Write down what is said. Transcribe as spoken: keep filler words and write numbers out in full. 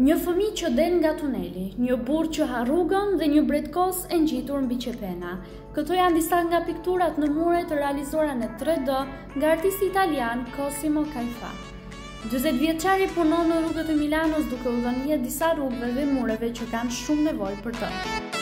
Një fëmijë që del nga tuneli, një burr që ha rrugën dhe një bretkos e ngjitur mbi qepena. Këto janë disa nga pikturat në mure të realizuara në tre D nga artisti italian Cosimo Caifa. dyzet vjeçari punon në rrugët e Milanos duke u dhënë jetë disa rrugëve dhe mureve që kanë shumë nevojë për të.